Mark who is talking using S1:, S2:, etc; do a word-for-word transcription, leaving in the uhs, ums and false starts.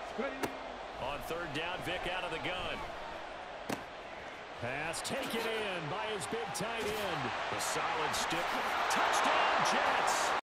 S1: On third down, Vic out of the gun.
S2: Pass taken in by his big tight end.
S1: A solid stick. Touchdown, Jets.